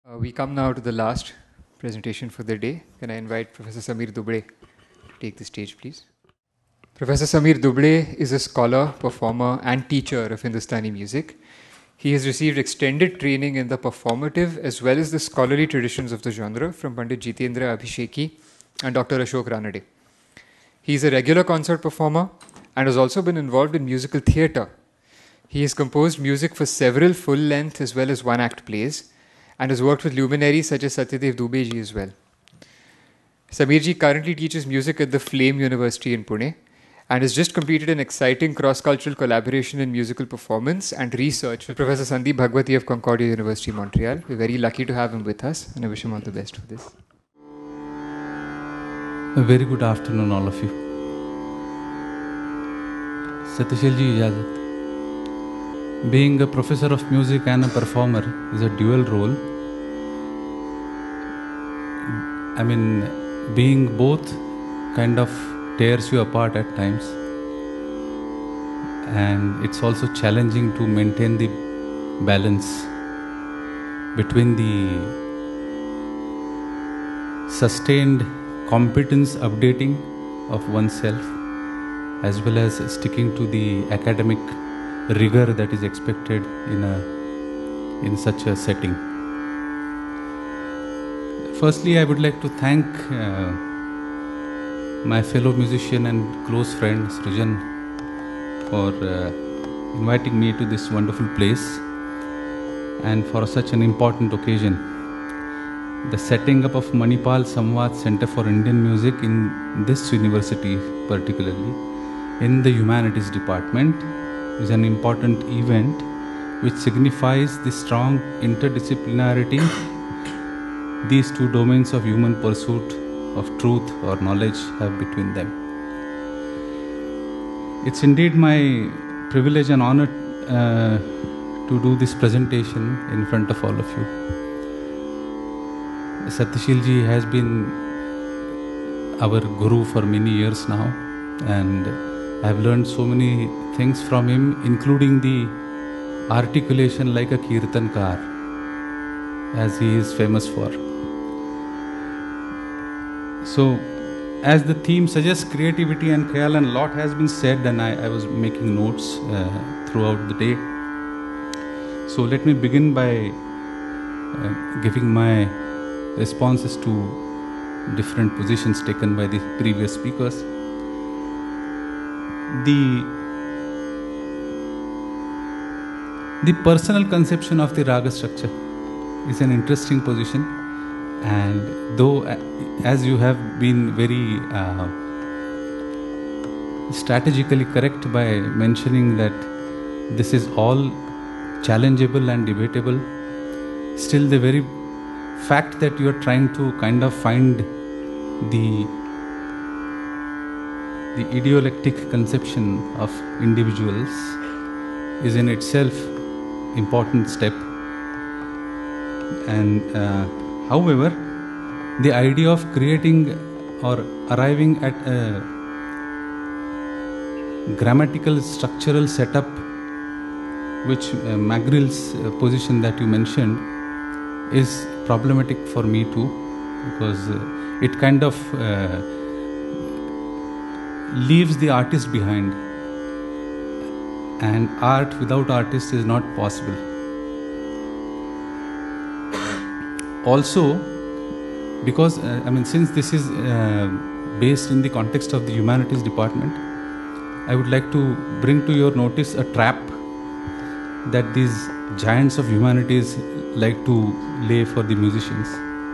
We come now to the last presentation for the day. Can I invite Professor Samir Dublay to take the stage, please? Professor Samir Dublay is a scholar, performer, and teacher of Hindustani music. He has received extended training in the performative as well as the scholarly traditions of the genre from Pandit Jitendra Abhisheki and Dr. Ashok Ranade. He is a regular concert performer and has also been involved in musical theatre. He has composed music for several full-length as well as one-act plays, and has worked with luminaries such as Satyadev Dubey as well. Samirji currently teaches music at the Flame University in Pune and has just completed an exciting cross-cultural collaboration in musical performance and research with Professor Sandeep Bhagwati of Concordia University, Montreal. We're very lucky to have him with us, and I wish him all the best for this. A very good afternoon, all of you. Satyshilji Ijazat. Being a professor of music and a performer is a dual role. I mean, being both kind of tears you apart at times, and it's also challenging to maintain the balance between the sustained competence updating of oneself as well as sticking to the academic rigor that is expected in such a setting. Firstly, I would like to thank my fellow musician and close friend Srijan for inviting me to this wonderful place and for such an important occasion. The setting up of Manipal-Samvaad Centre for Indian Music in this university, particularly in the Humanities department, is an important event which signifies the strong interdisciplinarity these two domains of human pursuit of truth or knowledge have between them. It's indeed my privilege and honor to do this presentation in front of all of you. Satyshilji has been our guru for many years now, and I've learned so many things from him, including the articulation like a kirtankar, as he is famous for. So, as the theme suggests, creativity and Khayal, and a lot has been said, and I was making notes throughout the day. So let me begin by giving my responses to different positions taken by the previous speakers. The personal conception of the raga structure is an interesting position, and though as you have been very strategically correct by mentioning that this is all challengeable and debatable, still the very fact that you are trying to kind of find the idiolectic conception of individuals is in itself important step. And however, the idea of creating or arriving at a grammatical structural setup, which McGrill's position that you mentioned, is problematic for me too, because it kind of leaves the artist behind, and art without artist is not possible. Also, because since this is based in the context of the Humanities department, I would like to bring to your notice a trap that these giants of humanities like to lay for the musicians,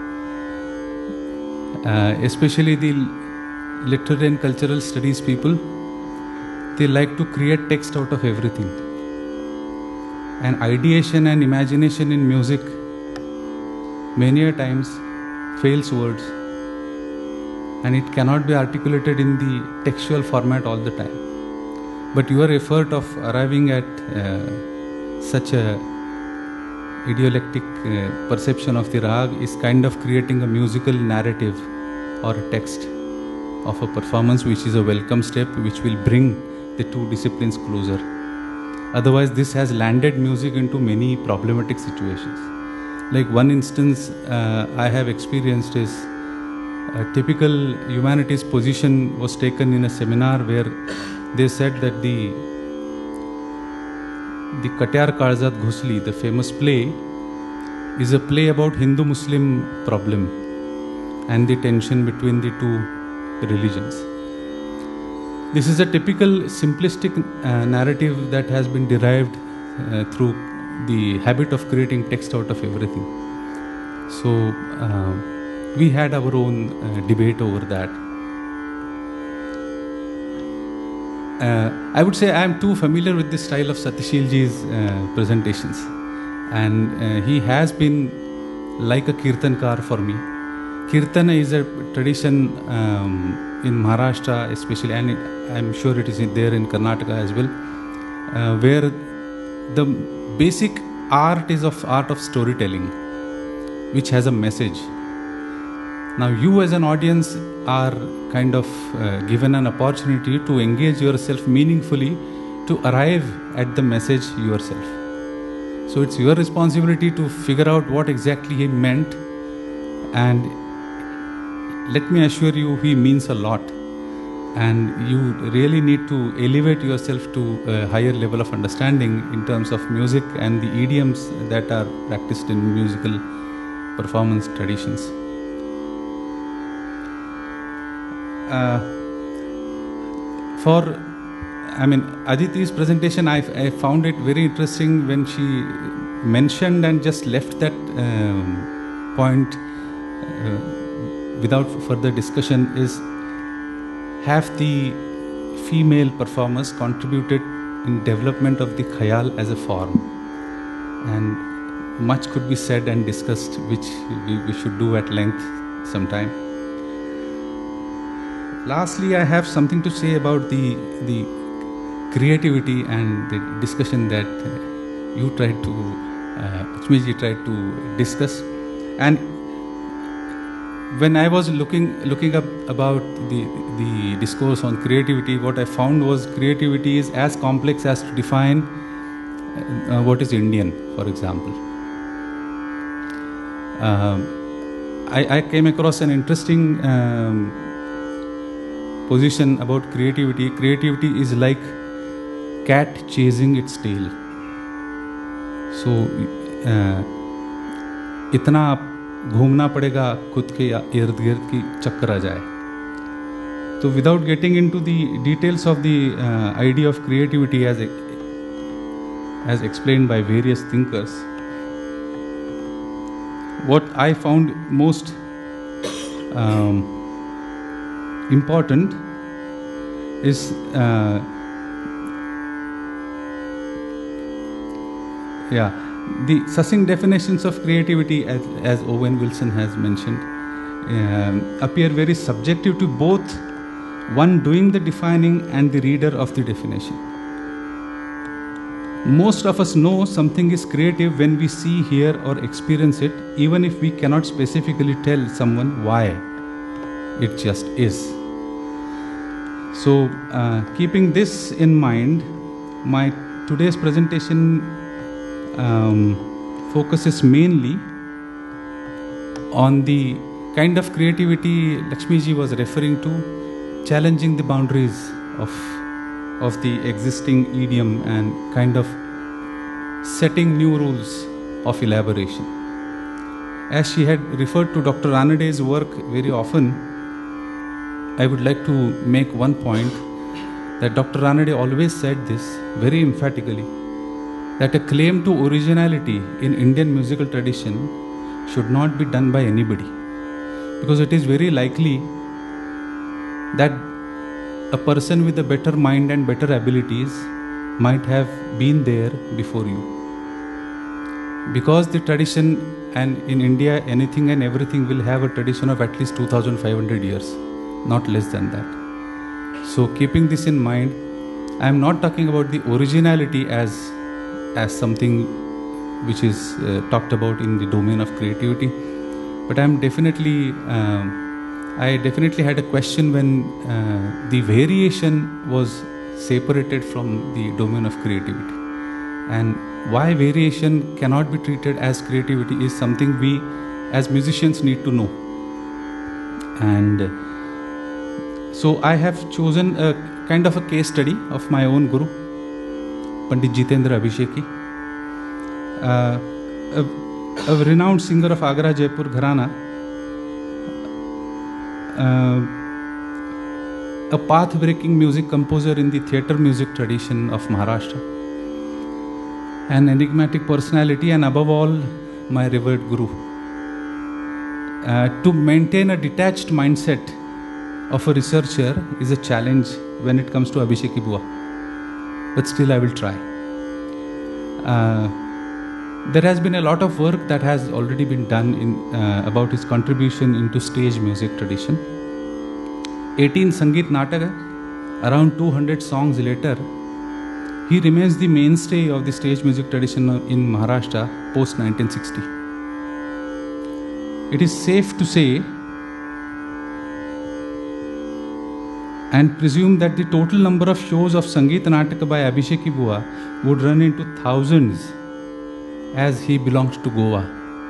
especially the literary and cultural studies people. They like to create text out of everything, and ideation and imagination in music many a times fails words, and it cannot be articulated in the textual format all the time. But your effort of arriving at such a idiolectic perception of the rag is kind of creating a musical narrative or a text of a performance, which is a welcome step, which will bring the two disciplines closer. Otherwise, this has landed music into many problematic situations. Like one instance I have experienced is a typical humanities position was taken in a seminar where they said that the Katyar Karzat Ghusli, the famous play, is a play about Hindu-Muslim problem and the tension between the two religions. This is a typical simplistic narrative that has been derived through the habit of creating text out of everything. So we had our own debate over that. I would say I am too familiar with this style of Satyashilji's presentations, and he has been like a kirtankar for me. Kirtana is a tradition in Maharashtra especially, and I'm sure it is there in Karnataka as well, where the basic art is of art of storytelling, which has a message. Now you as an audience are kind of given an opportunity to engage yourself meaningfully to arrive at the message yourself. So it's your responsibility to figure out what exactly he meant, and let me assure you, he means a lot, and you really need to elevate yourself to a higher level of understanding in terms of music and the idioms that are practiced in musical performance traditions. Aditi's presentation, I found it very interesting when she mentioned and just left that point without further discussion, is have the female performers contributed in development of the Khayal as a form, and much could be said and discussed, which we should do at length sometime. Lastly, I have something to say about the creativity and the discussion that you tried to, Lakshmiji tried to discuss. And when I was looking up about the discourse on creativity, what I found was creativity is as complex as to define what is Indian, for example. I came across an interesting position about creativity. Creativity is like cat chasing its tail. So इतना घूमना पड़ेगा खुद के इर्द गिर्द की चक्कर आ जाए. So without getting into the details of the idea of creativity as explained by various thinkers, what I found most important is the succinct definitions of creativity, as Owen Wilson has mentioned, appear very subjective to both one doing the defining and the reader of the definition. Most of us know something is creative when we see, hear, or experience it, even if we cannot specifically tell someone why. It just is. So, keeping this in mind, my today's presentation focuses mainly on the kind of creativity Lakshmiji was referring to, challenging the boundaries of the existing idiom and kind of setting new rules of elaboration. As she had referred to Dr. Ranede's work very often, I would like to make one point that Dr. Ranade always said this very emphatically, that a claim to originality in Indian musical tradition should not be done by anybody, because it is very likely that a person with a better mind and better abilities might have been there before you. Because the tradition, and in India anything and everything will have a tradition of at least 2500 years, not less than that. So keeping this in mind, I am not talking about the originality as something which is talked about in the domain of creativity, but I definitely had a question when the variation was separated from the domain of creativity. And why variation cannot be treated as creativity is something we as musicians need to know. And so I have chosen a kind of a case study of my own guru, Pandit Jitendra Abhisheki, a renowned singer of Agra, Jaipur, Gharana, a path-breaking music composer in the theatre music tradition of Maharashtra, an enigmatic personality, and above all, my revered guru. To maintain a detached mindset of a researcher is a challenge when it comes to Abhisheki Bua, but still I will try. There has been a lot of work that has already been done about his contribution into stage music tradition. 18 Sangeet Nataka, around 200 songs later, he remains the mainstay of the stage music tradition in Maharashtra post 1960. It is safe to say and presume that the total number of shows of Sangeet Nataka by Abhisheki Bua would run into thousands, as he belongs to Goa.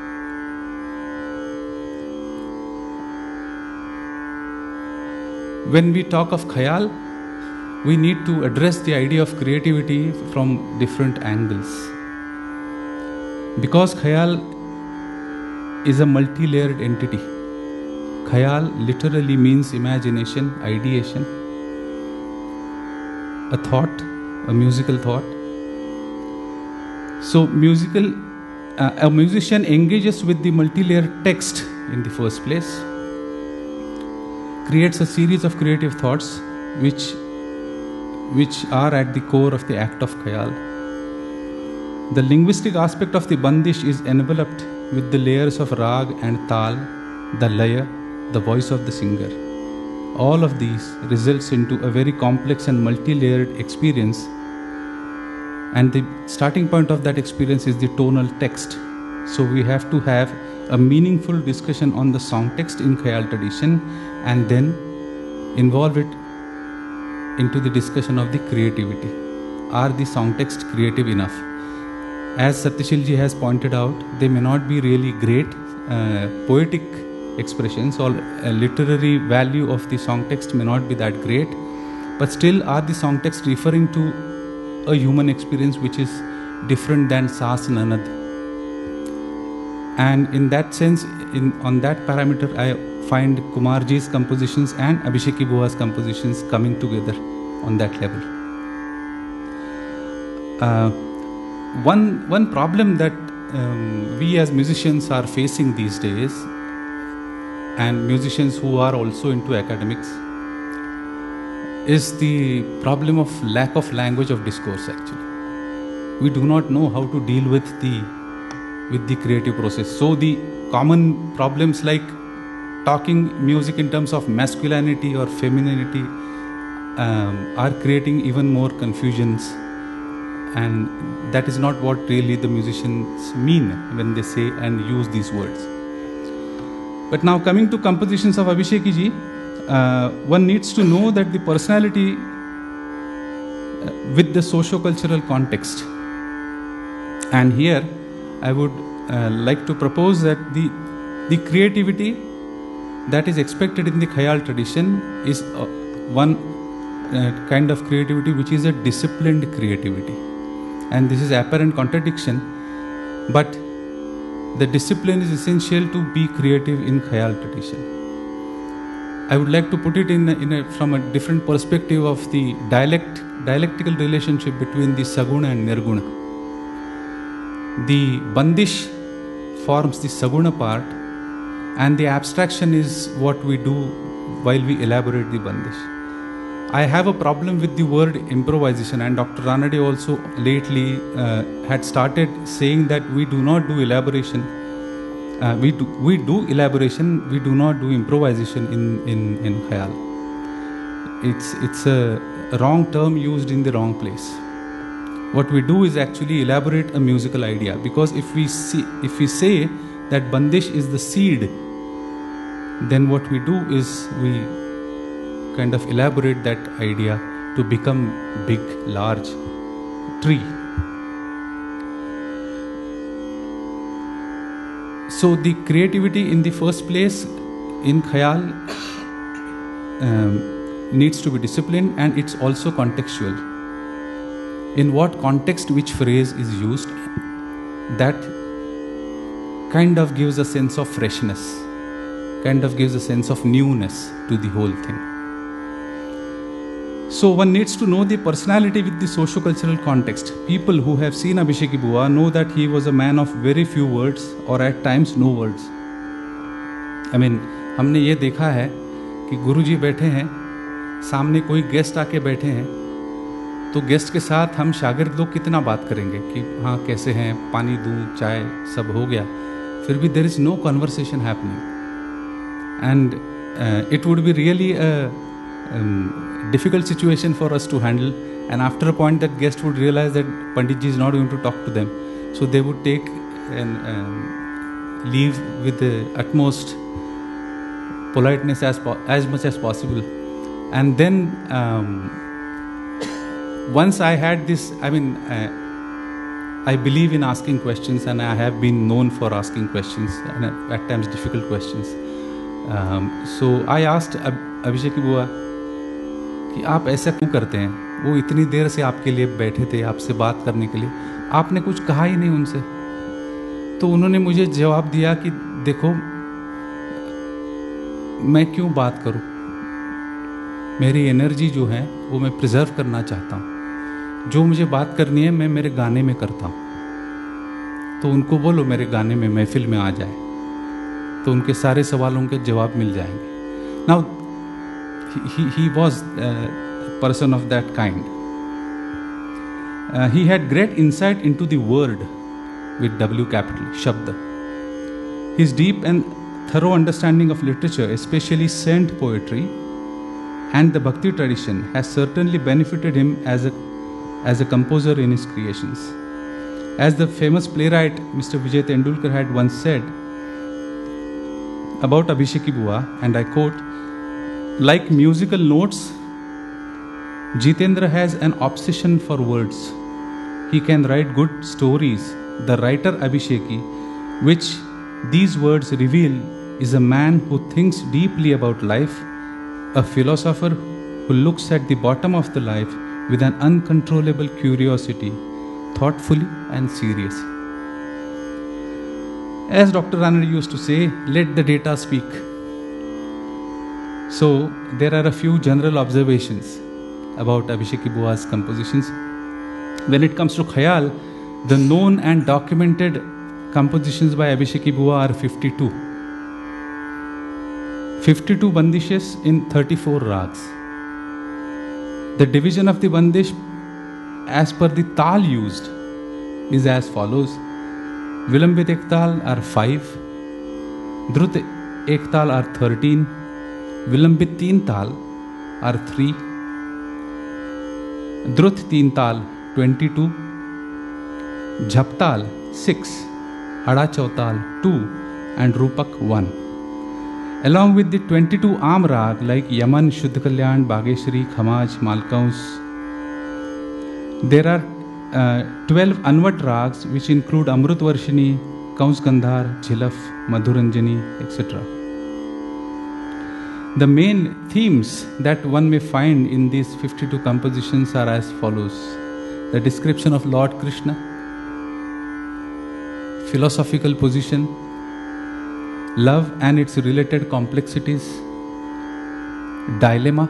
When we talk of Khayal, we need to address the idea of creativity from different angles. Because Khayal is a multi-layered entity. Khayal literally means imagination, ideation, a thought, a musical thought. So a musician engages with the multi-layered text in the first place, creates a series of creative thoughts which are at the core of the act of Khayal. The linguistic aspect of the Bandish is enveloped with the layers of Rag and Tal, the Laya, the voice of the singer. All of these results into a very complex and multi-layered experience, and the starting point of that experience is the tonal text. So we have to have a meaningful discussion on the song text in Khayal tradition and then involve it into the discussion of the creativity. Are the song text creative enough? As Satyashilji has pointed out, they may not be really great poetic expressions, or a literary value of the song text may not be that great, but still are the song text referring to a human experience which is different than Saas Nanad. And in that sense, on that parameter, I find Kumarji's compositions and Abhisheki Bua's compositions coming together on that level. One problem that we as musicians are facing these days, and musicians who are also into academics, is the problem of lack of language of discourse actually. We do not know how to deal with the creative process. So the common problems like talking music in terms of masculinity or femininity are creating even more confusions, and that is not what really the musicians mean when they say and use these words. But now coming to compositions of Abhishekiji, one needs to know that the personality with the socio-cultural context. And here I would like to propose that the creativity that is expected in the Khayal tradition is one kind of creativity which is a disciplined creativity. And this is apparent contradiction, but the discipline is essential to be creative in Khayal tradition. I would like to put it from a different perspective of the dialectical relationship between the Saguna and Nirguna. The Bandish forms the Saguna part, and the abstraction is what we do while we elaborate the Bandish. I have a problem with the word improvisation, and Dr. Ranade also lately had started saying that we do not do elaboration. We do elaboration, we do not do improvisation in Khayal. It's a wrong term used in the wrong place. What we do is actually elaborate a musical idea, because if we say that Bandish is the seed, then what we do is we kind of elaborate that idea to become big, large tree. So the creativity in the first place in Khayal needs to be disciplined, and it's also contextual. In what context which phrase is used, that kind of gives a sense of freshness, kind of gives a sense of newness to the whole thing. So one needs to know the personality with the socio-cultural context. People who have seen Abhisheki Bua know that he was a man of very few words or at times no words. I mean, हमने ये देखा है कि गुरुजी बैठे हैं, सामने कोई guest आके बैठे हैं, तो गेस्ट के साथ हम शागिर्द लोग कितना बात करेंगे कि हाँ कैसे हैं, पानी दूँ, चाय, सब हो गया, फिर भी there is no conversation happening. And it would be really a difficult situation for us to handle, and after a point that guest would realize that Panditji is not going to talk to them, so they would take and leave with the utmost politeness as much as possible. And then once I had this, I mean, I believe in asking questions, and I have been known for asking questions, and at times difficult questions. So I asked Abhisheki Bua कि आप ऐसा क्यों करते हैं? वो इतनी देर से आपके लिए बैठे थे, आपसे बात करने के लिए, आपने कुछ कहा ही नहीं उनसे. तो उन्होंने मुझे जवाब दिया कि देखो, मैं क्यों बात करूं, मेरी एनर्जी जो है वो मैं प्रिजर्व करना चाहता हूं, जो मुझे बात करनी है मैं मेरे गाने में करता हूं. तो उनको बोलो मेरे गाने में महफिल में आ जाए, तो उनके सारे सवालों के जवाब मिल जाएंगे. Now he was a person of that kind. He had great insight into the word with W capital, Shabda. His deep and thorough understanding of literature, especially saint poetry and the Bhakti tradition, has certainly benefited him as a composer in his creations. As the famous playwright Mr. Vijay Tendulkar had once said about Abhisheki Bua, and I quote, like musical notes, Jitendra has an obsession for words. He can write good stories. The writer Abhisheki, which these words reveal, is a man who thinks deeply about life, a philosopher who looks at the bottom of the life with an uncontrollable curiosity, thoughtfully and seriously. As Dr. Ranade used to say, let the data speak. So there are a few general observations about Abhisheki Bua's compositions. When it comes to Khayal, the known and documented compositions by Abhisheki Bua are 52. 52 Bandishes in 34 rags. The division of the Bandish as per the tal used is as follows. Vilambit ektal are 5, Drut ektal are 13, Vilambit teen tal are 3, Drut teen tal 22, Jhaptāl 6, Hada Chautal 2, and Rupak 1. Along with the 22 Aam Rag like Yaman, Shuddha Kalyan, Bageshri, Khamaj, Malkaus, there are 12 Anvat Rags which include Amrut Varshini, Kaus Gandhar, Jhilaf, Madhuranjani, etc. The main themes that one may find in these 52 compositions are as follows. The description of Lord Krishna, philosophical position, love and its related complexities, dilemma,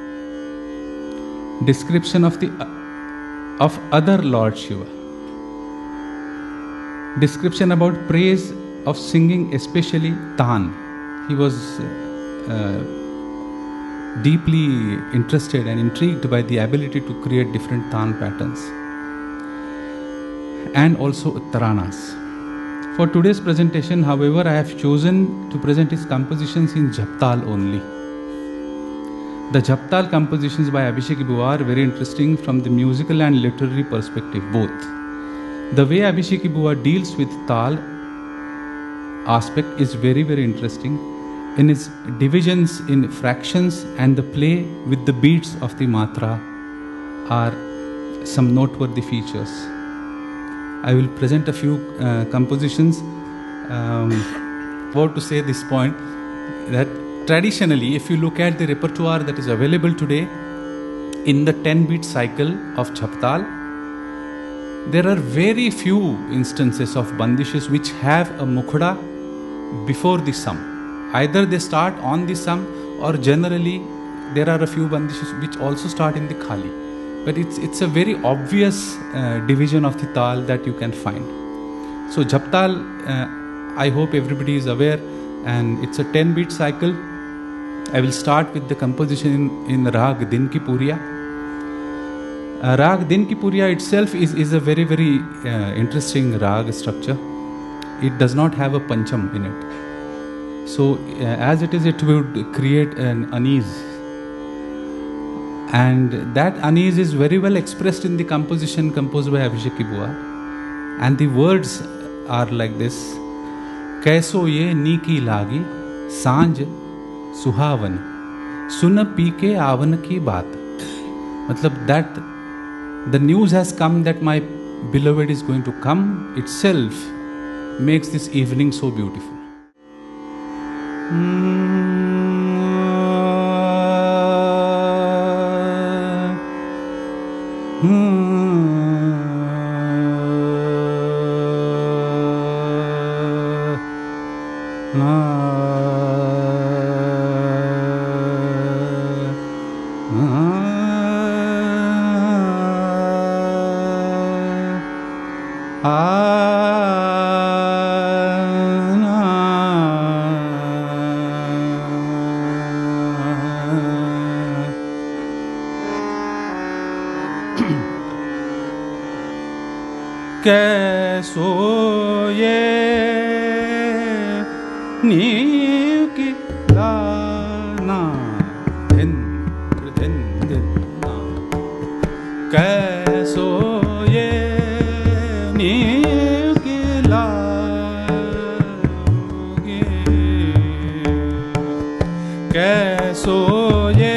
description of other Lord Shiva, description about praise of singing, especially Tan. He was deeply interested and intrigued by the ability to create different Tan patterns, and also Taranas. For today's presentation, however, I have chosen to present his compositions in Jhaptāl only. The Jhaptāl compositions by Abhisheki Bua are very interesting from the musical and literary perspective, both. The way Abhisheki Bua deals with Tal aspect is very, very interesting in its divisions in fractions, and the play with the beats of the matra are some noteworthy features. I will present a few compositions about to say this point, that traditionally, if you look at the repertoire that is available today in the 10-beat cycle of Jhaptāl, there are very few instances of Bandishes which have a mukhda before the sum. Either they start on the sum, or generally there are a few Bandishes which also start in the khali. But it's a very obvious division of the tal that you can find. So Jhaptāl, I hope everybody is aware, and it's a 10-beat cycle. I will start with the composition in Rag Din Ki Puriya. Rag Din Ki Puriya itself is a very, very interesting rag structure. It does not have a pancham in it. So as it is, it would create an unease. And that unease is very well expressed in the composition composed by Abhisheki Bua. And the words are like this: Kaiso ye niki lagi, sanj suhavan, sun pike avan ki baat. Matlab that the news has come that my beloved is going to come itself makes this evening so beautiful. कैसो ये नीव की लाना दिन दिन दिन कैसो ये नीव की लागे कैसो ये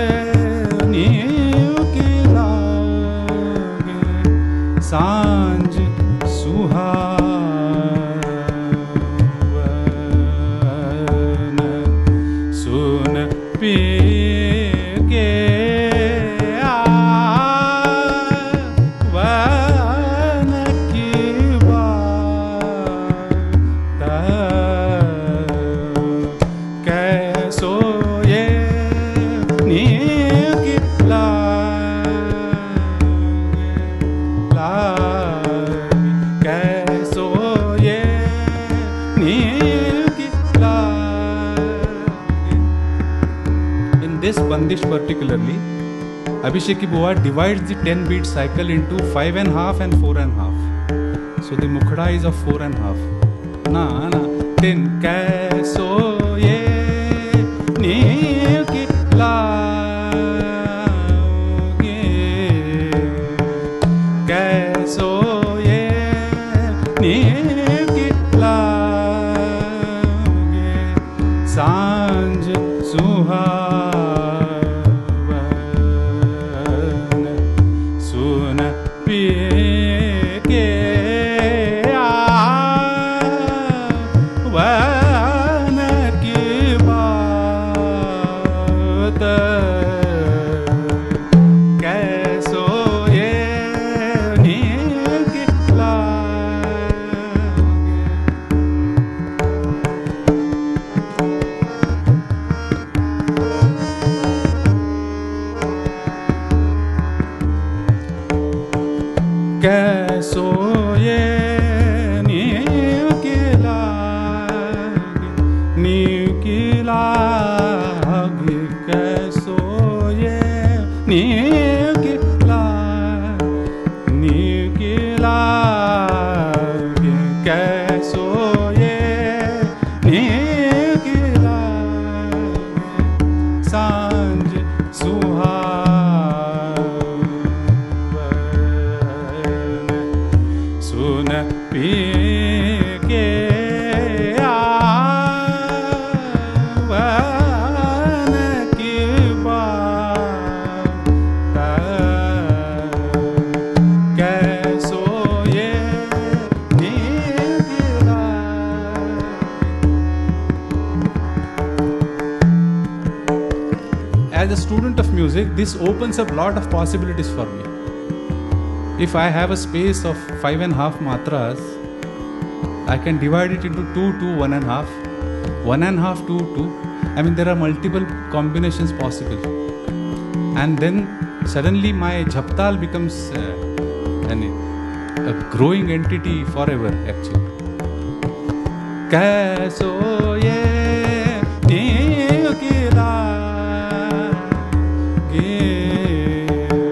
नीव की लागे सांझ सुहावन सुन पी के आवन की बात कैसो ये नीव की this bandish particularly, Abhisheki Bua divides the 10-beat cycle into 5.5 and 4.5. So the mukhda is of 4.5. Na na din kaiso ye नीव की लागे कैसो ये नीव की लागे सांझ सुहावन सुन पिए के आवन की बात कैसो ये नीव की लागे कैसो ये नीव की लागे नीव की लागे कैसो ये नीव की लागे कैसो ये नीव की लागे सांझ सुहावन सुन पिए के आवन की बात music, this opens up a lot of possibilities for me. If I have a space of 5.5 matras, I can divide it into 2, 2, 1.5, 1.5, 2, 2. I mean, there are multiple combinations possible. And then suddenly my Jhaptāl becomes a growing entity forever, actually. Kaso ye nikila ge,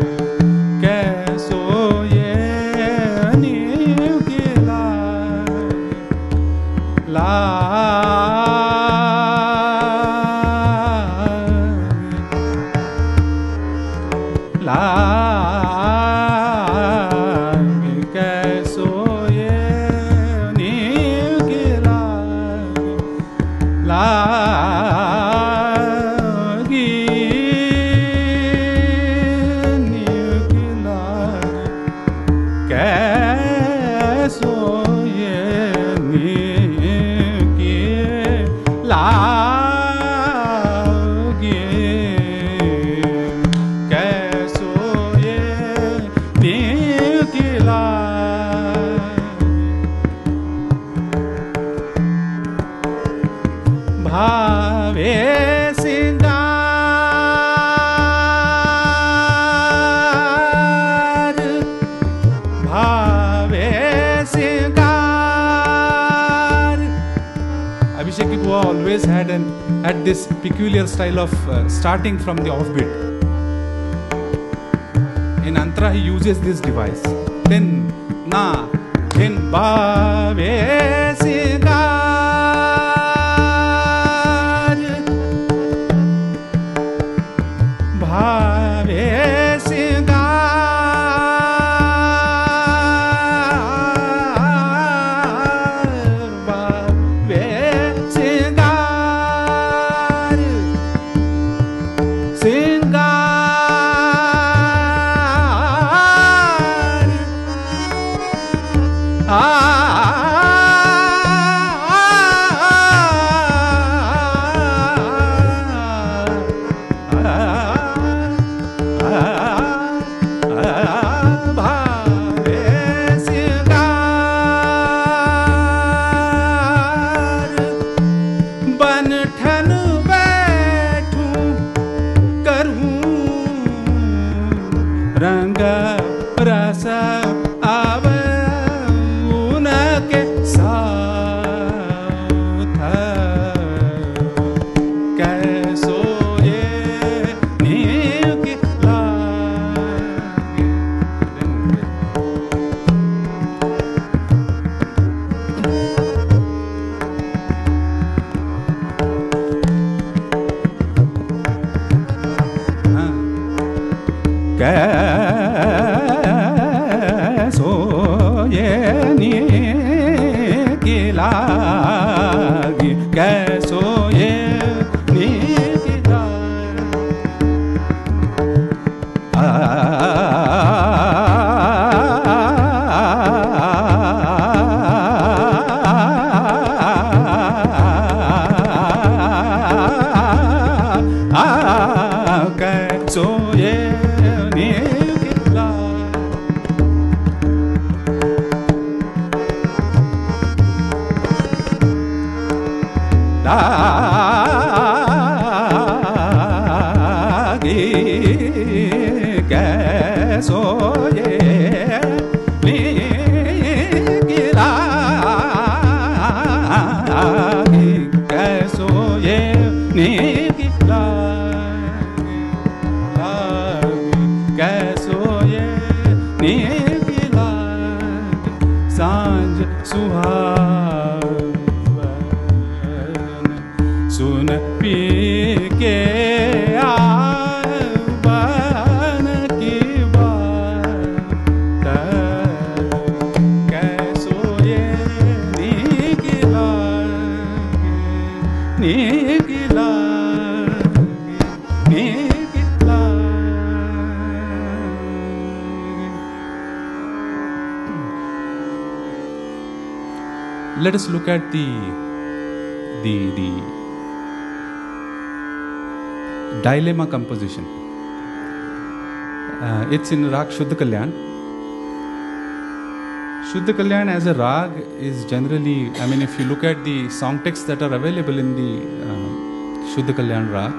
kaso ye nikila la. Always had this peculiar style of starting from the offbeat. In Antra, he uses this device. Then na, then ba, ve, si, ga. Let us look at the dilemma composition. It's in Rag Shuddha Kalyan. Shuddha Kalyan as a rag is generally, I mean, if you look at the song texts that are available in the Shuddha Kalyan rag,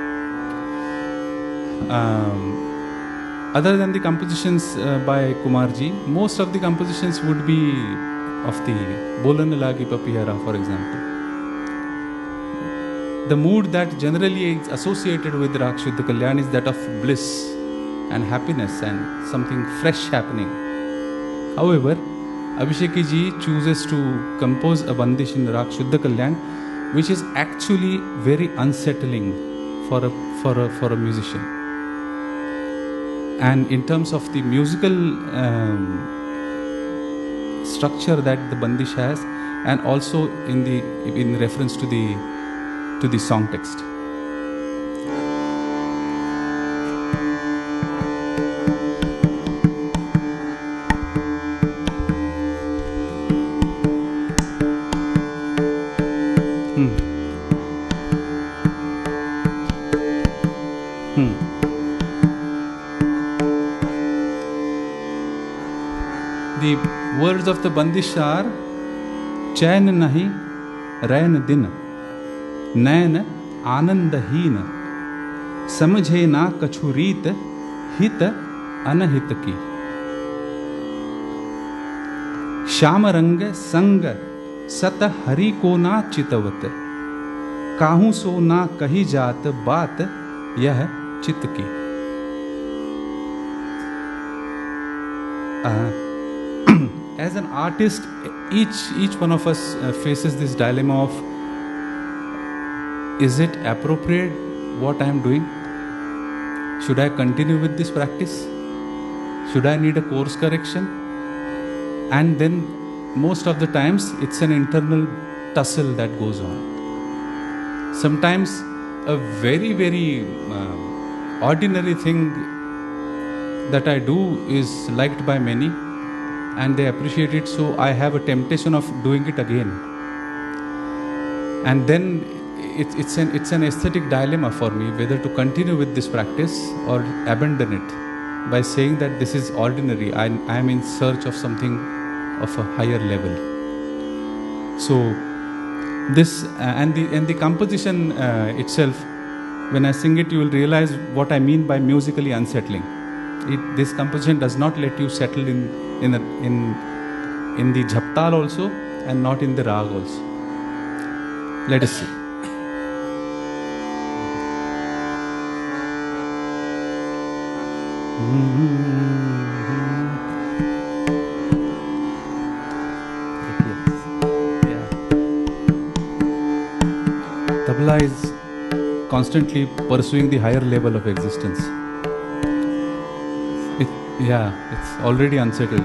other than the compositions by Kumarji, most of the compositions would be of the Bolan Lagi Papihara, for example. The mood that generally is associated with Rag Shuddha Kalyan is that of bliss and happiness and something fresh happening. However, Abhishekiji chooses to compose a bandish in Rag Shuddha Kalyan, which is actually very unsettling for a musician. And in terms of the musical structure that the bandish has, and also in reference to the song text. The words of the bandish are Chain nahi rain din, nain anandaheen, samjhe na kachurit, hit anahit ki. Sham rang sang sat hari ko na chitavat, kahu so na kahi jaat baat yah chit ki. As an artist, each one of us faces this dilemma of, is it appropriate what I am doing? Should I continue with this practice? Should I need a course correction? And then most of the times it's an internal tussle that goes on. Sometimes a very, very ordinary thing that I do is liked by many, and they appreciate it, so I have a temptation of doing it again. And then it's an aesthetic dilemma for me whether to continue with this practice or abandon it by saying that this is ordinary. I am in search of something of a higher level. So this and the composition itself, when I sing it, you will realize what I mean by musically unsettling. This composition does not let you settle in the Jhaptāl also, and not in the rag also. Let us see. Tabla is constantly pursuing the higher level of existence. It's already unsettled.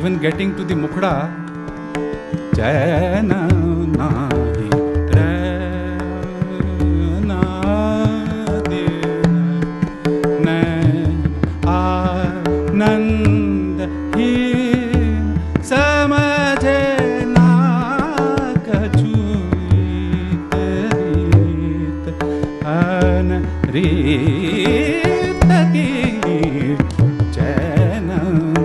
even getting to the Mukhda, Jana nahi rena dena anand hi samajhe na kachu rit an rit ki jana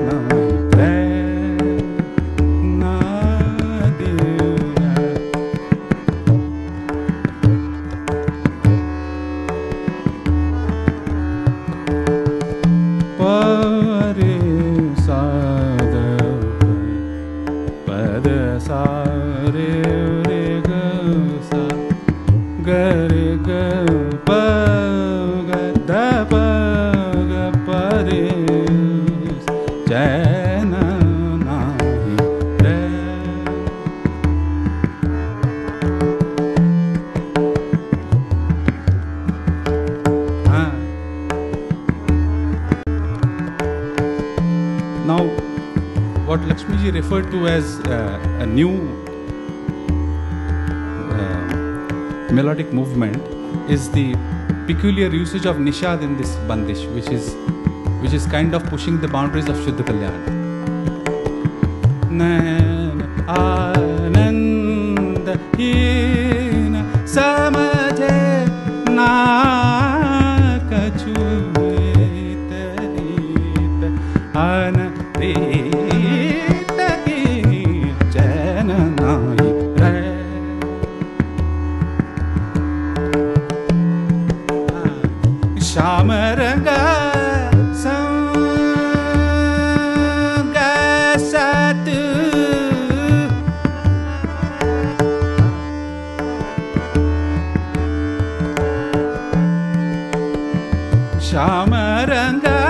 referred to as a new melodic movement is the peculiar usage of nishad in this bandish, which is kind of pushing the boundaries of Shuddha Kalyan. Anand hina samajhe na kachu rit anand Shamaranga Sangasatu Shamaranga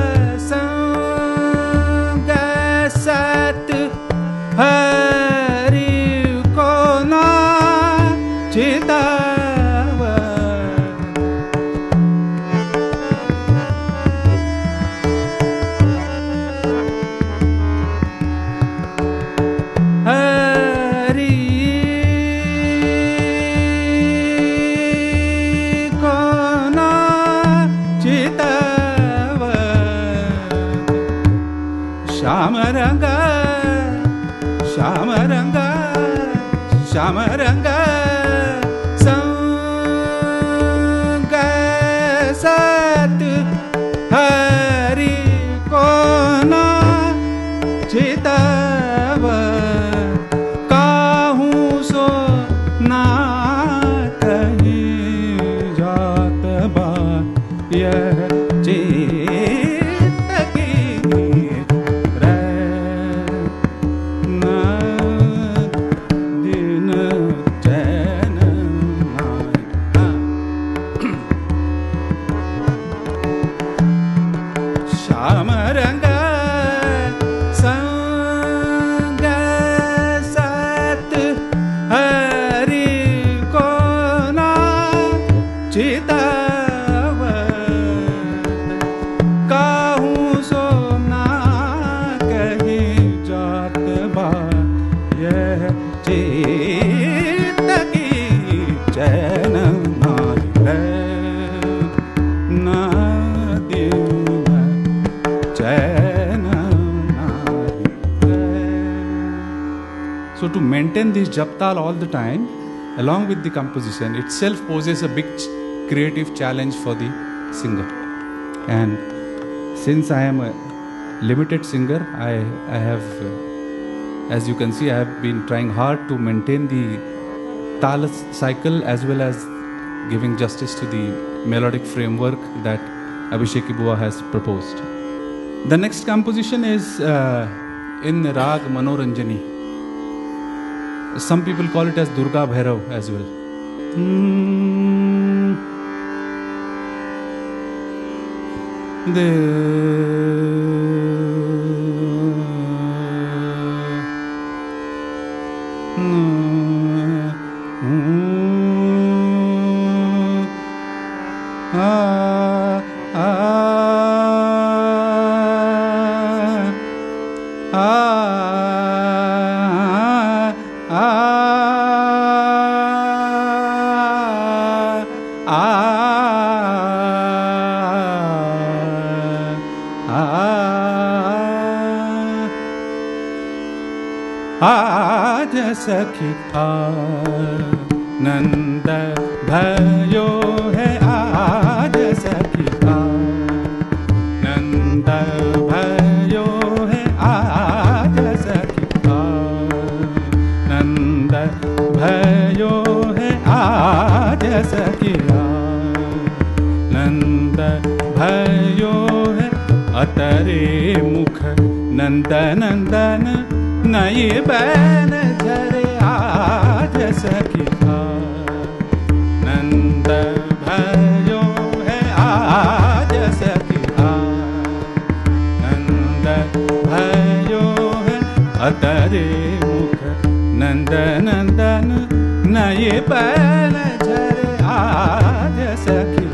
Sangasatu Hari Kona Chita Shamaranga Sangasat Hari Kona Chitava Kahu so na kahi jat ba yeh So to maintain this Jhaptāl all the time, along with the composition, itself poses a big creative challenge for the singer. And since I am a limited singer, I have, as you can see, I have been trying hard to maintain the Tala cycle as well as giving justice to the melodic framework that Abhisheki Bua has proposed. The next composition is in Rag Manoranjani. Some people call it as Durga Bhairav as well. Ah आज सखी आनंद भयो है आज सखी आनंद भयो है आज सखी आनंद भयो है आज सखी आनंद भयो है अतरे मुख नंद नंदन नई बैन झरे आज सखी नंद भयो है आज सखी नंद भयो है अतरे मुख नंद नंदन नई बैन झरे आज सखी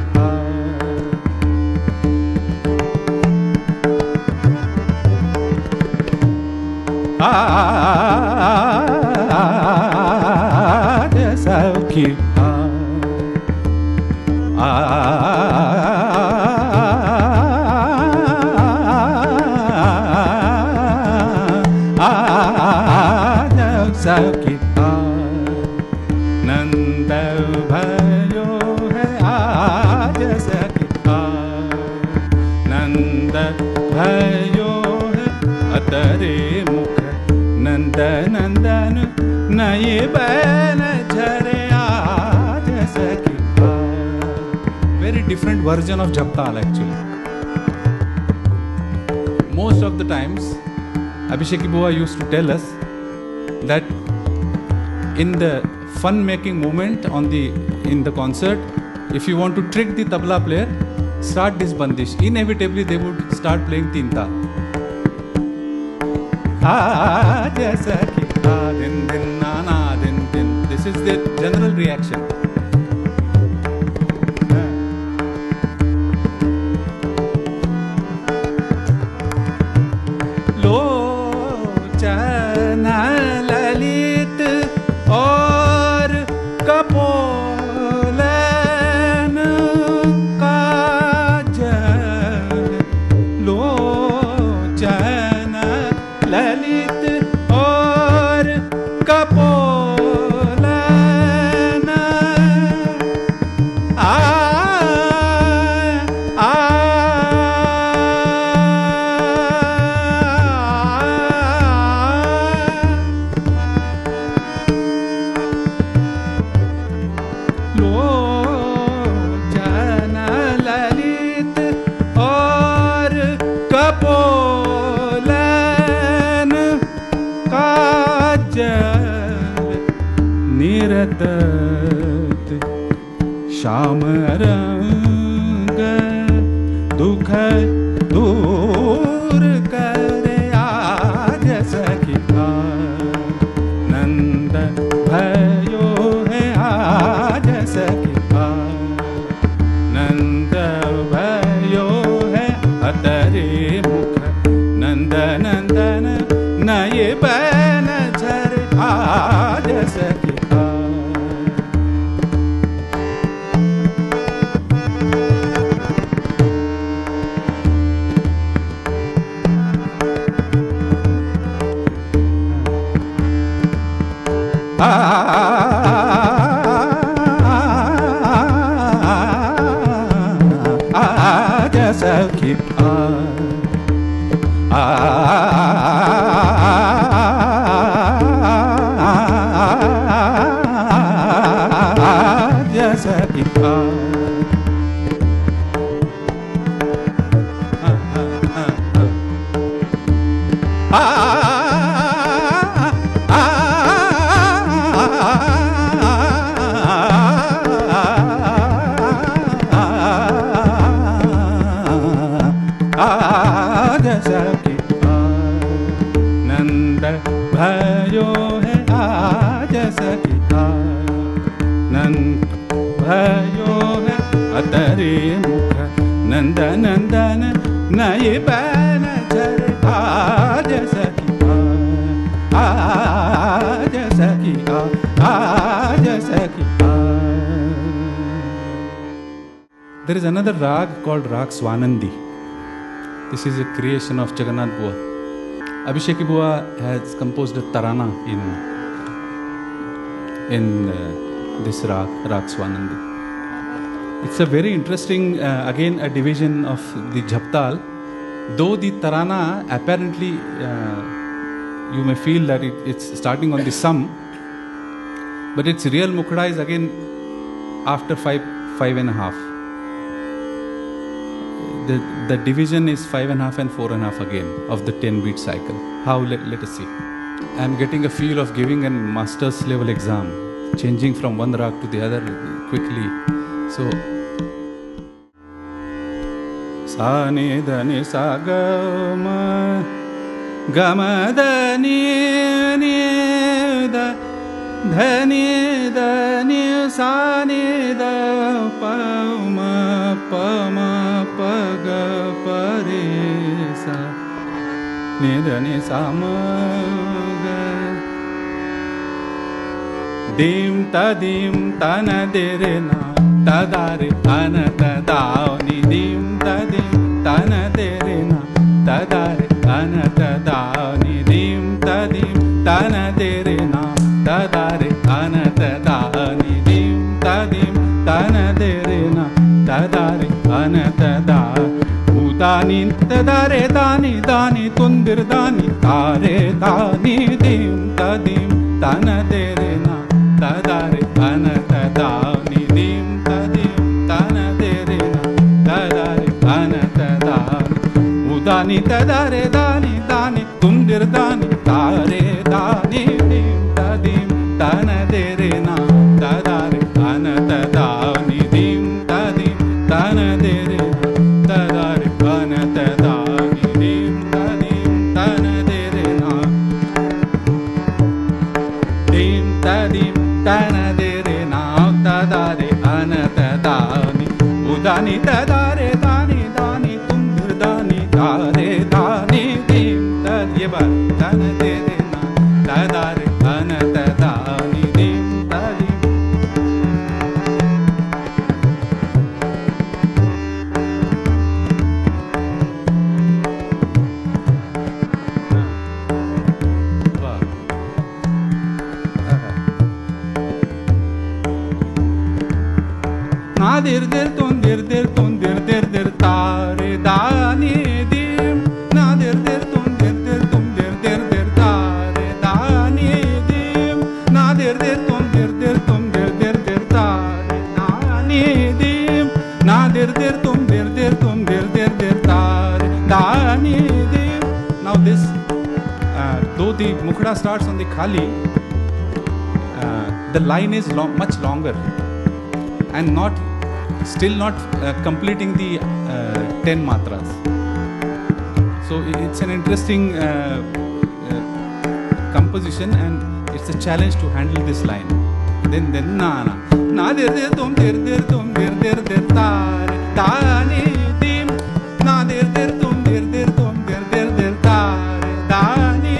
आज सखी आज सखी नंद भयो है आज सखी नंद भयो है अतरे मुख नंद नंदन नई बैन झरे आज सखी Very different version of Jhaptāl actually. Most of the times, Abhisheki Bua used to tell us that in the fun-making moment in the concert, if you want to trick the tabla player, start this bandish. Inevitably, they would start playing tinta. आज सखी Din din na na din din. This is the general reaction. लोचन ललित और कपोलन काजल लोचन ललित और कपोलन आ लोचन ललित और कपोलन काजल निरत श्याम रंग दुख दूर करे आज सखी नंद भयो है आज सखी नंद भयो है अतरे मुख नंद नंदन नए बैन झरे आज सखी आज सखी आज सखी आज सखी नंद भयो है आज सखी नंद भयो है अतरे मुख नंद नंदन नई बैन झरे आज सखी आज सखी आज सखी There is another rag called Rag Swanandi. This is a creation of Jagannath Bua. Abhisheki Bua has composed a tarana in this Rag Swanandi. It's a very interesting, again a division of the Jhaptāl. Though the tarana apparently you may feel that it's starting on the sum, but its real mukhada is again after 5.5. The division is 5.5 and 4.5 again of the 10-beat cycle. How? Let us see. I'm getting a feel of giving a master's level exam, changing from one rag to the other quickly. So, sa ni da ni sa ga ma da ni da dha ni sa ni da pa ma pa ga pa re sa ni da ni sa ma ga dim ta na de re na ta da re ana ta da ni dim ta na de re na ta da re ana ta da ni dim ta na de re na ta da re ana ta da ni dim ta na de re na ta da re ana ta da udani ta da re dani tundir dani ta re dani dim ta na de re na ta da re ana ta da ni dim ta na de re na ta da re ana ta da udani ta da re dani tundir dani ta re dani dim ta na de re na ta da re ana ta da ni dim ta na de re ta da re ana ta da ni dim ta na de re na dim ta na de re na ta da re ana ta da ni udani ta da re dani tundir dani ta re dani dim ta ye ba ta na de re na ta da re ana ta da ni dim ta na dir tundir ta re da ni dim na dir tundir ta re da ni dim na dir tundir ta re da ni dim na dir tundir ta re da ni dim. Now this, though the mukhada starts on the khali, the line is much longer and still not completing the 10 matras. So it's an interesting composition, and it's a challenge to handle this line. Then na dir tum dir ta re da ni dim na dir tum dir ta re da ni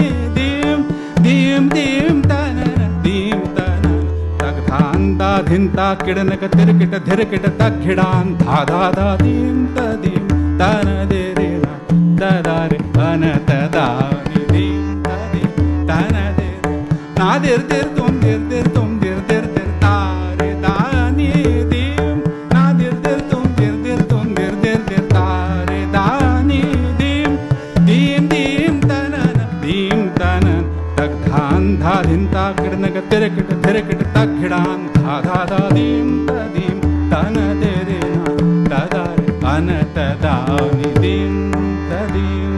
dim ta na tag dhan da dhin ta kidan ka tir kit dhir kit tak khidan dha da dim ta na de re na da da re ana ta da ni dim ta na de re na dir tum dir ta re da ni dim na dir tum dir ta re da ni dim ta na tag dhan dha dhin ta kidan ka tir kit dhir kit tak khidan dha da dim ta na de re na da da re ana ta da ni dim ta dim.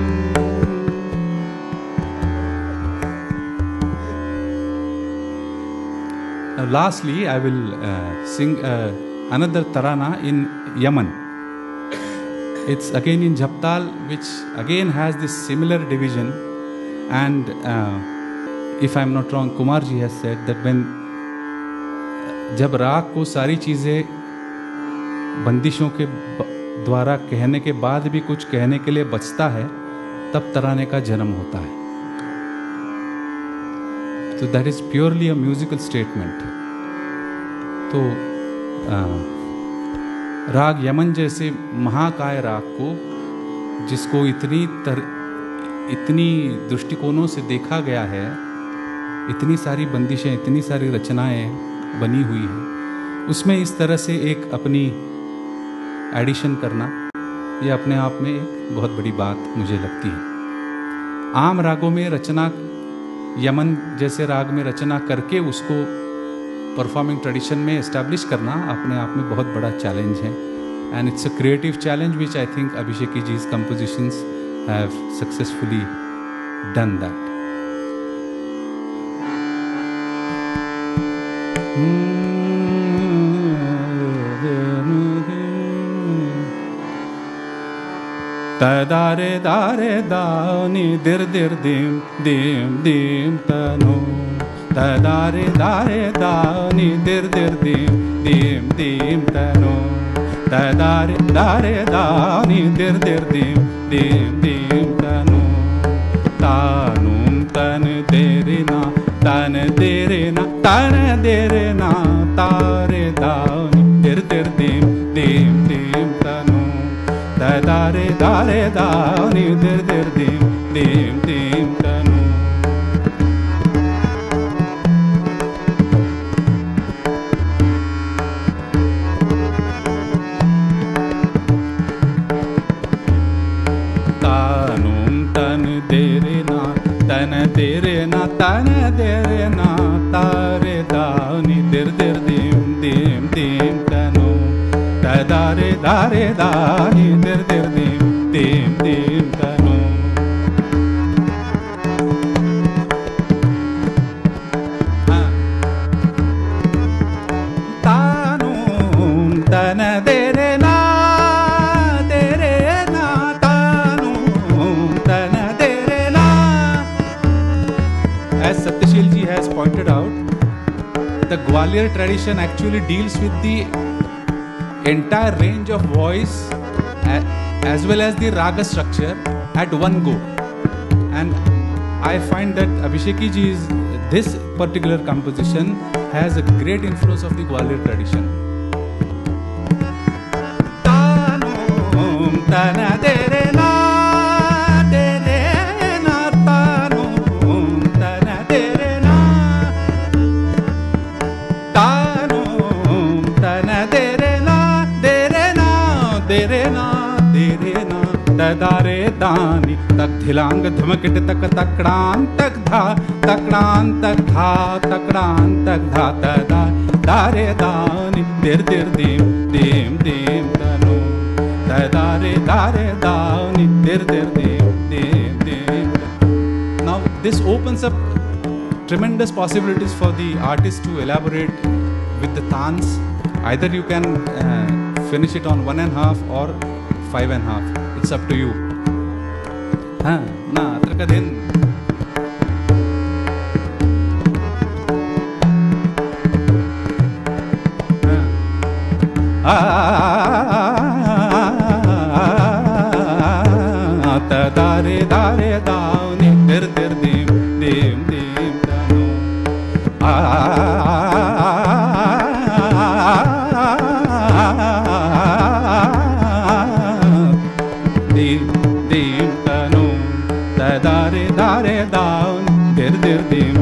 Now lastly, I will sing another tarana in Yaman. It's again in Jhaptāl, which again has this similar division. And if I'm not wrong, Kumarji has said that जब राग को सारी चीज़ें बंदिशों के द्वारा कहने के बाद भी कुछ कहने के लिए बचता है, तब तराने का जन्म होता है. So that is purely a musical statement. तो राग यमन जैसे महाकाय राग को, जिसको इतनी दृष्टिकोणों से देखा गया है, इतनी सारी बंदिशें, इतनी सारी रचनाएं बनी हुई हैं, उसमें इस तरह से एक अपनी एडिशन करना, ये अपने आप में एक बहुत बड़ी बात मुझे लगती है। आम रागों में रचना, यमन जैसे राग में रचना करके उसको परफॉर्मिंग ट्रेडिशन में एस्टैब्लिश करना अपने आप में बहुत बड़ा चैलेंज है, and it's a creative challenge which I think Abhisheki ji's compositions have successfully done that. Tadare dare dauni dir dir dim dim dim tanu. Tadare dare dauni dir dir dim dim dim tanu. Tadare dare dauni dir dir dim dim dim tanu. Tanum tan derina tan derina tan derina tare dauni dir dir dim dim dim tanu. Tadare dare dauni dir dir dim dim dim tanu. Dere na tana dere na tare dauni dir dir dim dim dim tanu. Tadare dare dauni dir dir dim dim dim tanu. Tanum tana dere na dere na tanum tana dere na. As Satyashil ji has pointed out, the Gwalior tradition actually deals with the entire range of voice as well as the raga structure at one go. And I find that Abhisheki ji's this particular composition has a great influence of the Gwalior tradition. Tanum tana dere na dere na tanum tana dere na tanum tana dere na dere na dere na dere na. Tadare dani tak dhilang dhmakit tak takran tak dha takran tak dha takran tak dha tada dare dani dir dir dim dim dim tanu. Tadare dare dani dir dir dim dim dim. Now this opens up tremendous possibilities for the artist to elaborate with the tans. Either you can finish it on 1.5 or 5.5. It's up to you. Na atraka din. Tadare dare dauni dir dir dim dim dim tanu. Dim dim tanu. Tadare dare dauni dir dir dim.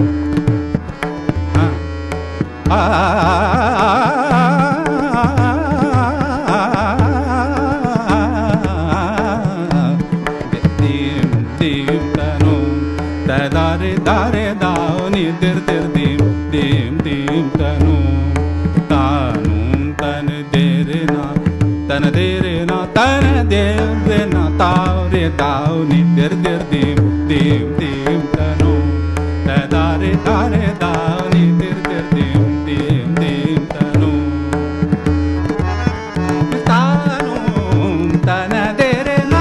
Dim dim tanu. Tadare dare dauni dir dir dim dim dim tanu. Tanum tan dere na tan dere na tan dere na tare dauni dir dir dim dim dim tanu. Tadare dare dauni dir dir dim dim dim tanu. Tanum tan dere na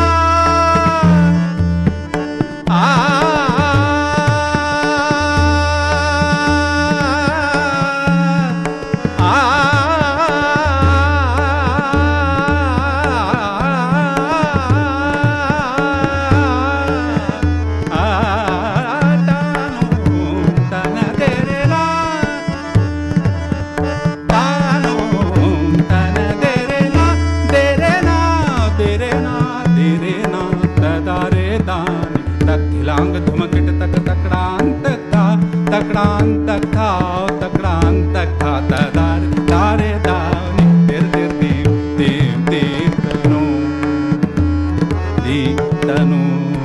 tanum tan dere takran tak thao takran tak tha ta dare da ni dir dir dim dim dim tanu dim tanu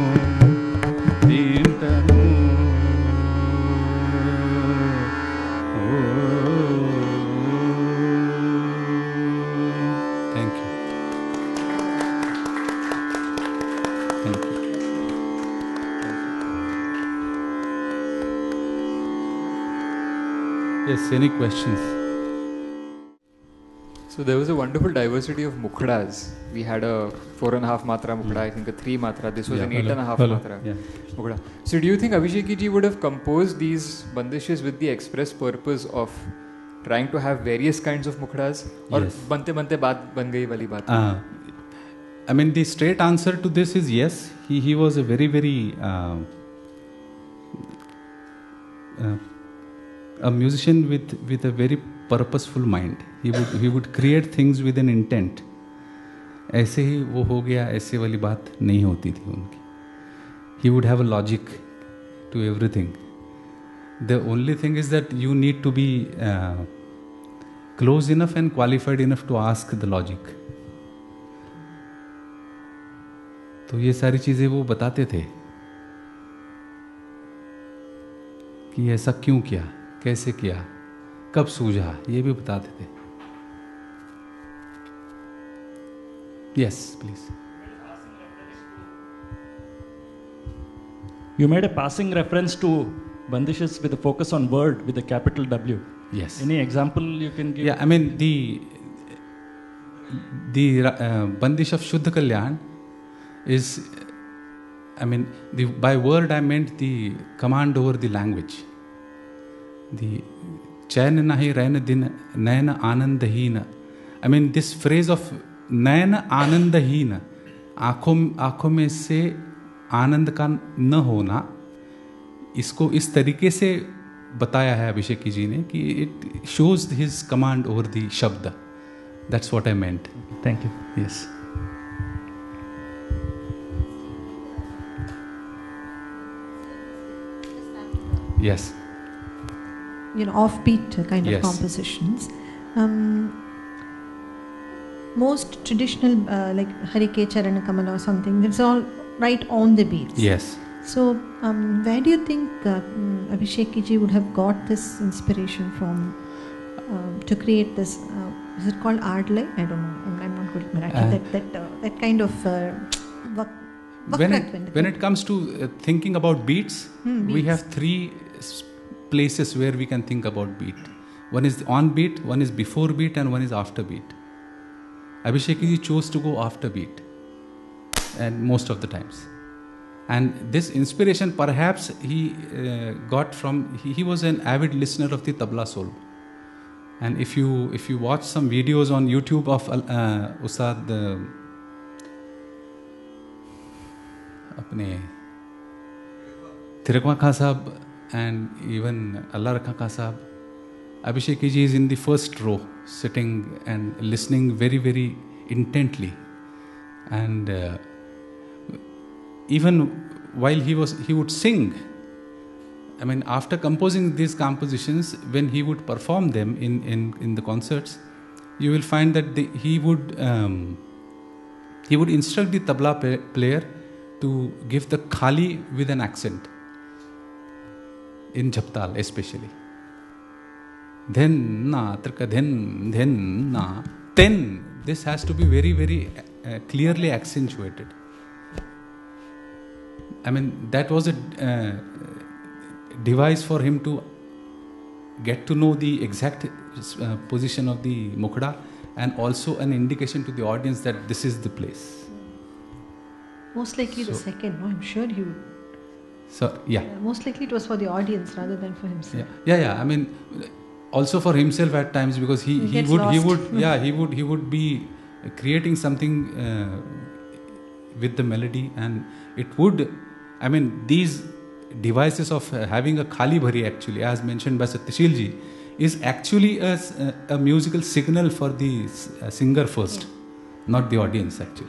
dim tanu. Thank you. Thank you. Yes, any questions? So there was a wonderful diversity of mukhdas. We had a 4.5 matra mukhda, I think a 3 matra. This was an 8.5 matra mukhda. So do you think Abhishekiji would have composed these bandishes with the express purpose of trying to have various kinds of mukhdas? Or Yes. bante bante baat ban gayi wali baat? I mean, the straight answer to this is yes. He was a very, very a musician with a very purposeful mind. He would create things with an intent. ऐसे ही वो हो गया, ऐसे वाली बात नहीं होती थी उनकी. He would have a logic to everything. The only thing is that you need to be close enough and qualified enough to ask the logic. तो ये सारी चीज़ें वो बताते थे कि ऐसा क्यों किया, कैसे किया, कब सूझा, ये भी बताते थे. Yes, please. You made a passing reference to Bandishes with a focus on word with a capital W. Yes. Any example you can give? Yeah, I mean the Bandish of Shuddha Kalyan is, I mean, by word I meant the command over the language. The Chain nahi rain din naina anandahina. I mean, this phrase of naina anandahina, आँखों में से आनंद का न होना, इसको इस तरीके से बताया है अभिषेकी जी ने कि it shows his command over the shabda. That's what I meant. Thank you. Yes. Yes. You know, offbeat kind of Yes. compositions. Most traditional, like Harike Charana Kamal or something, it's all right on the beats. Yes. So, where do you think Abhisheki ji would have got this inspiration from to create this? Is it called art light? I don't know. I'm not good at Marathi. That kind of When it comes to thinking about beats, we beats. have three places where we can think about beat. One is on beat, one is before beat, and one is after beat. Abhisheki ji chose to go after beat, and most of the times. And this inspiration perhaps he got from, he was an avid listener of the tabla solo. And if you watch some videos on YouTube of Ustad apne Thirakwa Khan Sahab and even Allah Rakha Khan Sahab, Abhisheki ji is in the first row, sitting and listening very, very intently. And even while he would sing. I mean, after composing these compositions, when he would perform them in the concerts, you will find that he would instruct the tabla player to give the khali with an accent, in Jhaptāl especially. Then na, trika then na, then. This has to be very, very clearly accentuated. I mean, that was a device for him to get to know the exact position of the mukhda, and also an indication to the audience that this is the place. most likely the second, no? I'm sure he would. So, yeah. Most likely it was for the audience rather than for himself. Yeah. I mean, also for himself at times, because he would be creating something with the melody, and it would, I mean, these devices of having a khali bhari, actually, as mentioned by Satyashil ji, is actually a musical signal for the singer first, not the audience, actually.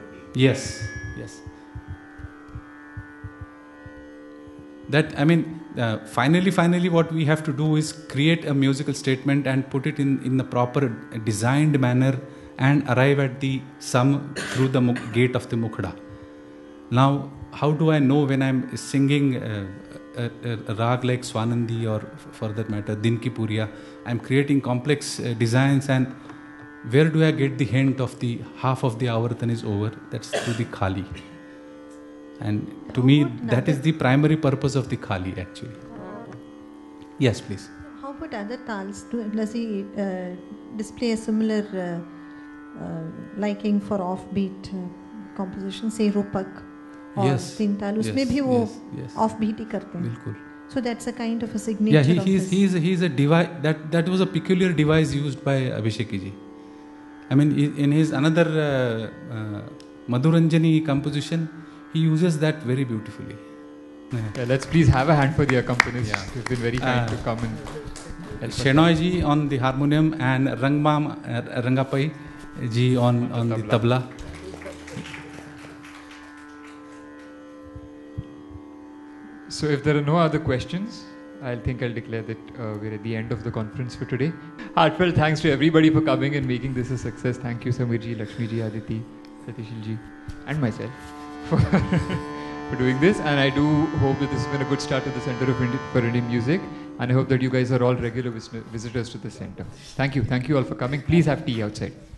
Yes. That, I mean, finally, what we have to do is create a musical statement and put it in the proper designed manner and arrive at the sum through the gate of the mukhda. Now, how do I know when I'm singing a rag like Swanandi or for that matter Din Ki Puriya? I'm creating complex designs, and where do I get the hint of the half of the avartan is over? That's through the khali. And to me, that is the primary purpose of the khali actually. Yes, please. How about other tals? Does he display a similar liking for offbeat composition, say Rupak or Tin Tal? Usme bhi wo offbeat hi karte hain. Bilkul. So that's a kind of a signature. Yeah, he's a device that was a peculiar device used by Abhishekiji. I mean, in his another Madhuranjani composition, he uses that very beautifully. Yeah, let's please have a hand for the accompanists. Yeah. You've been very kind to come and help us. Shenoy ji on the harmonium and Rangapai ji on the tabla. So if there are no other questions, I think I'll declare that we're at the end of the conference for today. Heartfelt thanks to everybody for coming and making this a success. Thank you Samir ji, Lakshmi ji, Aditi, Satishil ji and myself for doing this. And I do hope that this has been a good start to the Center for Indian Music. And I hope that you guys are all regular visitors to the center. Thank you all for coming. Please have tea outside.